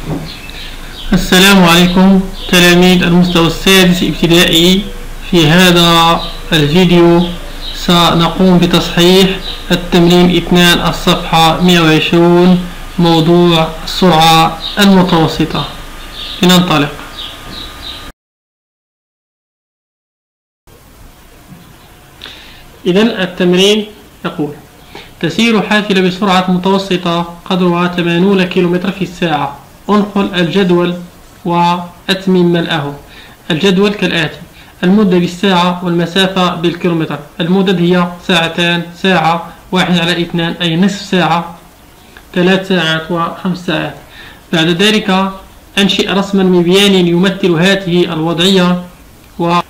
السلام عليكم تلاميذ المستوى السادس ابتدائي. في هذا الفيديو سنقوم بتصحيح التمرين 2 الصفحة 120 موضوع السرعة المتوسطة. لننطلق. إذن التمرين يقول: تسير حافلة بسرعة متوسطة قدرها 80 كم في الساعة. انقل الجدول وأتمم ملئه. الجدول كالآتي: المدة بالساعة والمسافة بالكيلومتر. المدد هي ساعتان، ساعة، 1/2 أي نصف ساعة، 3 ساعات و5 ساعات. بعد ذلك أنشئ رسما مبيان يمثل هذه الوضعية، وبعد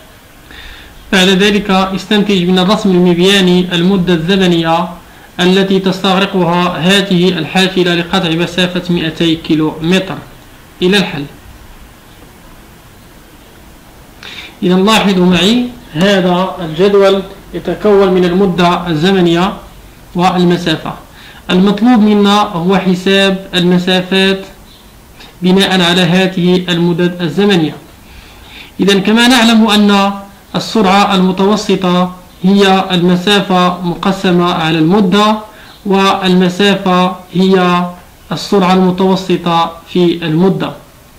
ذلك استنتج من الرسم المبياني المدة الزمنية التي تستغرقها هذه الحافلة لقطع مسافة 200 كيلومتر. إلى الحل. إذا لاحظوا معي هذا الجدول يتكون من المدة الزمنية والمسافة. المطلوب منا هو حساب المسافات بناء على هذه المدد الزمنية. إذا كما نعلم أن السرعة المتوسطة هي المسافة مقسمة على المدة، والمسافة هي السرعة المتوسطة في المدة.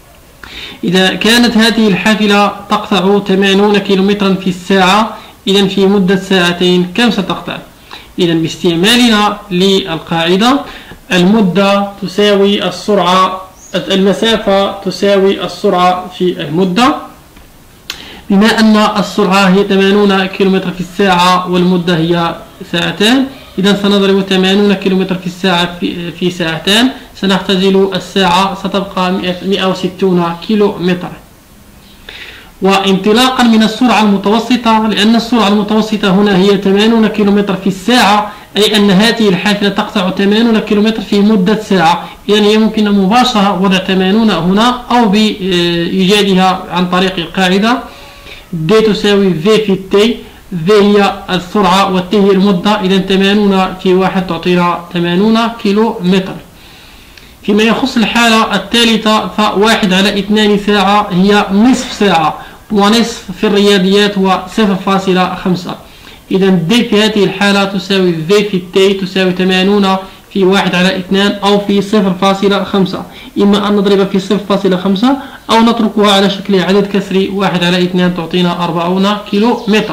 إذا كانت هذه الحافلة تقطع 80 كم في الساعة، إذا في مدة ساعتين كم ستقطع؟ إذا باستعمالنا للقاعدة المدة تساوي السرعة، المسافة تساوي السرعة في المدة. بما أن السرعة هي 80 كم في الساعة والمدة هي ساعتان، إذا سنضرب 80 كم في الساعة في ساعتان، سنختزل الساعة ستبقى 160 كيلومتر. وانطلاقا من السرعة المتوسطة، لأن السرعة المتوسطة هنا هي 80 كيلومتر في الساعة، أي أن هذه الحافلة تقطع 80 كيلومتر في مدة ساعة. يعني يمكن مباشرة وضع 80 هنا أو بإيجادها عن طريق القاعدة D تساوي V في T. V هي السرعة و T هي المدة. إذا 80 في 1 تعطينا 80 كيلومتر. فيما يخص الحالة الثالثة ف1/2 ساعة هي نصف ساعة، ونصف في الرياضيات هو 0.5. إذا D في هذه الحالة تساوي V في T تساوي 80 في 1/2 أو في 0.5. إما أن نضرب في 0.5 أو نتركها على شكل عدد كسري 1/2 تعطينا 40 كيلومتر.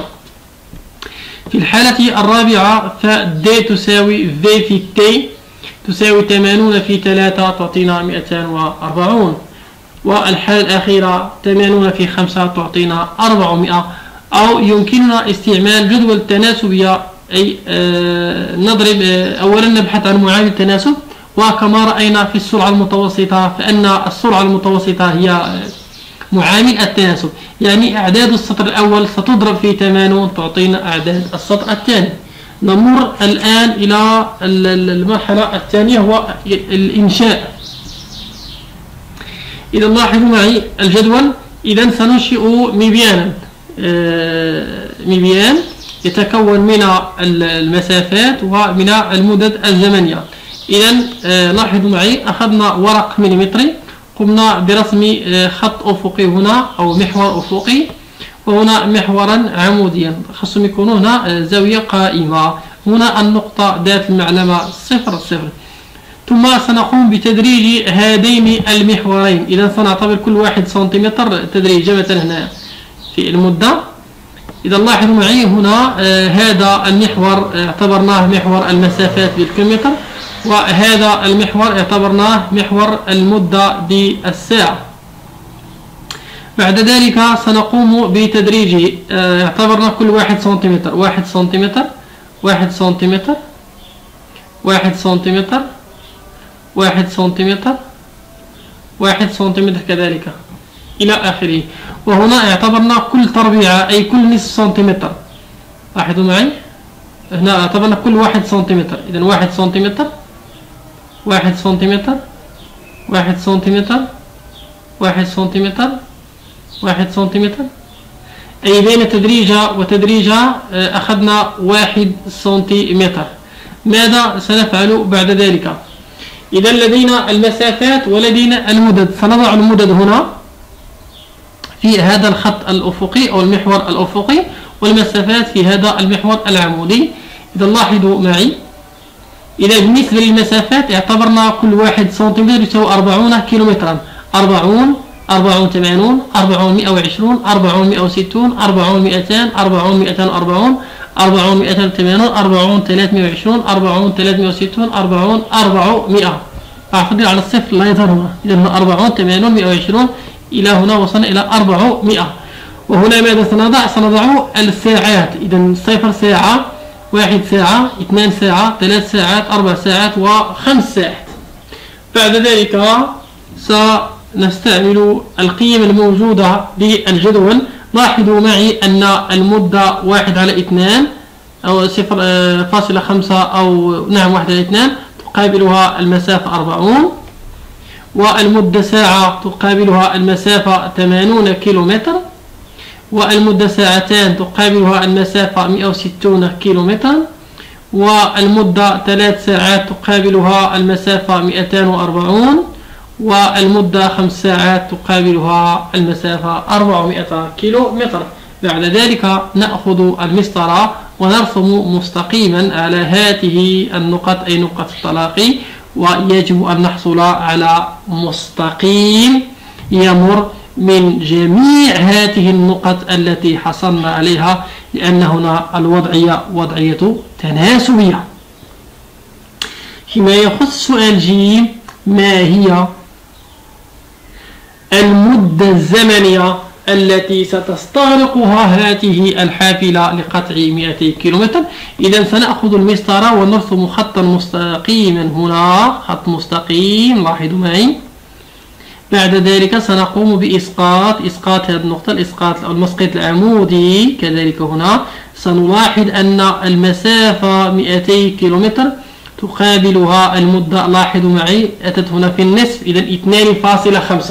في الحالة الرابعة فD تساوي V في T تساوي 80 في 3 تعطينا 240. والحالة الأخيرة 80 في 5 تعطينا 400. أو يمكننا استعمال جدول التناسبية، أي نضرب أولا نبحث عن معامل التناسب. وكما رأينا في السرعة المتوسطة فإن السرعة المتوسطة هي معامل التناسب، يعني أعداد السطر الأول ستضرب في 80 تعطينا أعداد السطر الثاني. نمر الآن إلى المرحلة الثانية هو الإنشاء. إذا لاحظوا معي الجدول. إذا سننشئ مبيان يتكون من المسافات ومن المدد الزمنية. إذا لاحظوا معي أخذنا ورق مليمتري، قمنا برسم خط أفقي هنا أو محور أفقي، وهنا محورا عموديا خاصهم يكونوا هنا زاوية قائمة. هنا النقطة ذات المعلمة 0 0. ثم سنقوم بتدريج هذين المحورين. إذا سنعتبر كل 1 سنتيمتر تدريجا مثلا هنا في المدة. إذا لاحظوا معي هنا هذا المحور اعتبرناه محور المسافات بالكيلومتر، وهذا المحور اعتبرناه محور المدة بالساعة. بعد ذلك سنقوم بتدريج اعتبرنا كل 1 سنتيمتر 1 سنتيمتر 1 سنتيمتر 1 سنتيمتر 1 سنتيمتر 1 سنتيمتر كذلك إلى آخره. وهنا اعتبرنا كل تربيعة أي كل نصف سنتيمتر. لاحظوا معي هنا اعتبرنا كل 1 سنتيمتر. إذا 1 سنتيمتر 1 سنتيمتر 1 سنتيمتر 1 سنتيمتر 1 سنتيمتر، أي بين تدريجة وتدريجة أخذنا 1 سنتيمتر. ماذا سنفعل بعد ذلك؟ إذا لدينا المسافات ولدينا المدد. سنضع المدد هنا في هذا الخط الأفقي أو المحور الأفقي، والمسافات في هذا المحور العمودي. إذا لاحظوا معي، إذا بالنسبة للمسافات اعتبرنا كل 1 سنتيمتر يساوي 40 كيلومترا. 40 80 40 120 40 160 40 200 40 240 40 280 40 320 40 360 40 400. أعتذر على الصفر لا يظهر هنا. إذا 40 80 120 إلى هنا وصلنا إلى 400. وهنا ماذا سنضع؟ سنضع الساعات. إذا 0 ساعة، 1 ساعة، 2 ساعة، 3 ساعات، 4 ساعات، و5 ساعات. بعد ذلك سنستعمل القيم الموجودة بالجدول. لاحظوا معي أن المدة 1/2 أو 0.5 أو نعم 1/2 تقابلها المسافة 40، والمدة ساعة تقابلها المسافة 80 كيلومتر، والمدة ساعتان تقابلها المسافة 160 كيلومتر، والمدة 3 ساعات تقابلها المسافة 240، والمدة 5 ساعات تقابلها المسافة 400 كيلومتر. بعد ذلك نأخذ المسطرة ونرسم مستقيما على هذه النقط أي نقط التلاقي، ويجب أن نحصل على مستقيم يمر من جميع هذه النقط التي حصلنا عليها، لأن هنا الوضعية وضعية تناسبية. فيما يخص سؤال ج، ما هي المدة الزمنية التي ستستغرقها هذه الحافلة لقطع 200 كيلومتر؟ إذا سنأخذ المسطرة ونرسم خطا مستقيما هنا، خط مستقيم، لاحظوا معي. بعد ذلك سنقوم بإسقاط هذه النقطة، الإسقاط أو المسقط العمودي. كذلك هنا سنلاحظ أن المسافة 200 كيلومتر تقابلها المدة، لاحظوا معي أتت هنا في النصف، إذا 2.5.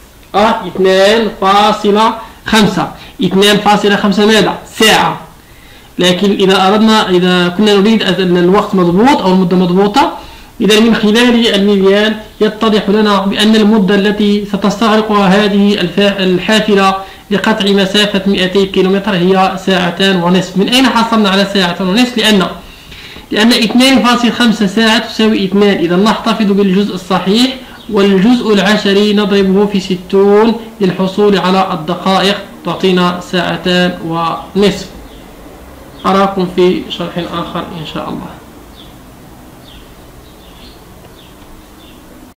2.5 ماذا؟ ساعة. لكن إذا كنا نريد الوقت مضبوط أو المدة مضبوطة، إذا من خلال الميزان يتضح لنا بأن المدة التي ستستغرقها هذه الحافلة لقطع مسافة 200 كيلومتر هي 2.5 ساعة. من أين حصلنا على 2.5 ساعة؟ لأن 2.5 ساعة تساوي 2. إذا نحتفظ بالجزء الصحيح، والجزء العشري نضربه في 60 للحصول على الدقائق، تعطينا 2.5 ساعة. أراكم في شرح آخر إن شاء الله.